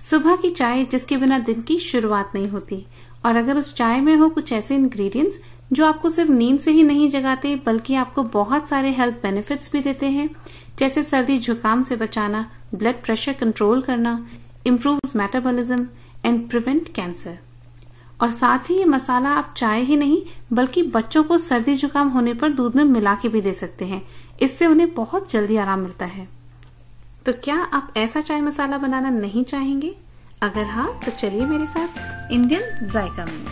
सुबह की चाय जिसके बिना दिन की शुरुआत नहीं होती, और अगर उस चाय में हो कुछ ऐसे इंग्रेडिएंट्स जो आपको सिर्फ नींद से ही नहीं जगाते बल्कि आपको बहुत सारे हेल्थ बेनिफिट्स भी देते हैं, जैसे सर्दी जुकाम से बचाना, ब्लड प्रेशर कंट्रोल करना, improves metabolism and prevent cancer. और साथ ही ये मसाला आप चाय ही नहीं बल्कि बच्चों को सर्दी जुकाम होने पर दूध में मिला के भी दे सकते हैं। इससे उन्हें बहुत जल्दी आराम मिलता है। तो क्या आप ऐसा चाय मसाला बनाना नहीं चाहेंगे? अगर हाँ तो चलिए मेरे साथ इंडियन जायका में।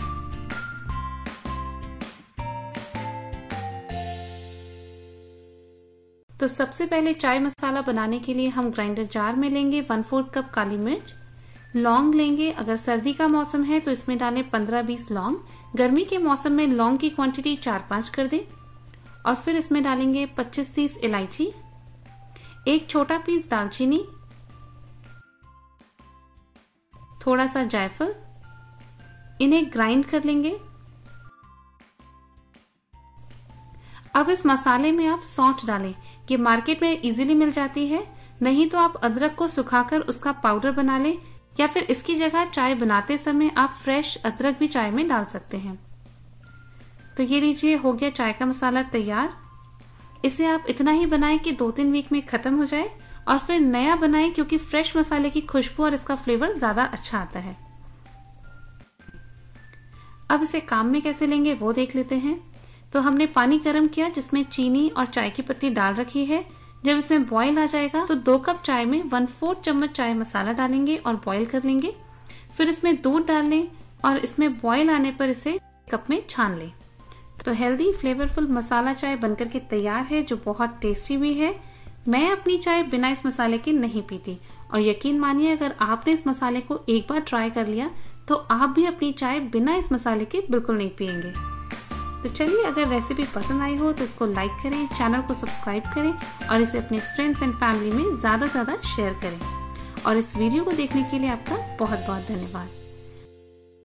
तो सबसे पहले चाय मसाला बनाने के लिए हम ग्राइंडर जार में लेंगे 1/4 कप काली मिर्च, लौंग लेंगे। अगर सर्दी का मौसम है तो इसमें डालें 15-20 लौंग। गर्मी के मौसम में लौंग की क्वांटिटी 4-5 कर दें। और फिर इसमें डालेंगे 25-30 इलायची, एक छोटा पीस दालचीनी, थोड़ा सा जायफल। इन्हें ग्राइंड कर लेंगे। अब इस मसाले में आप सौंठ डालें। ये मार्केट में इजीली मिल जाती है, नहीं तो आप अदरक को सुखाकर उसका पाउडर बना लें, या फिर इसकी जगह चाय बनाते समय आप फ्रेश अदरक भी चाय में डाल सकते हैं। तो ये लीजिए, हो गया चाय का मसाला तैयार। इसे आप इतना ही बनाएं कि 2-3 वीक में खत्म हो जाए, और फिर नया बनाएं क्योंकि फ्रेश मसाले की खुशबू और इसका फ्लेवर ज्यादा अच्छा आता है। अब इसे काम में कैसे लेंगे वो देख लेते हैं। तो हमने पानी गर्म किया जिसमें चीनी और चाय की पत्ती डाल रखी है। जब इसमें बॉईल आ जाएगा तो 2 कप चाय में 1/4 चम्मच चाय मसाला डालेंगे और बॉईल कर लेंगे। फिर इसमें दूध डाल लें और इसमें बॉईल आने पर इसे कप में छान लें। तो हेल्दी फ्लेवरफुल मसाला चाय बनकर के तैयार है, जो बहुत टेस्टी भी है। मैं अपनी चाय बिना इस मसाले के नहीं पीती, और यकीन मानिए अगर आपने इस मसाले को एक बार ट्राई कर लिया तो आप भी अपनी चाय बिना इस मसाले के बिल्कुल नहीं पिएंगे। तो चलिए, अगर रेसिपी पसंद आई हो तो इसको लाइक करें, चैनल को सब्सक्राइब करें और इसे अपने फ्रेंड्स एंड फैमिली में ज्यादा से ज्यादा शेयर करें। और इस वीडियो को देखने के लिए आपका बहुत बहुत धन्यवाद।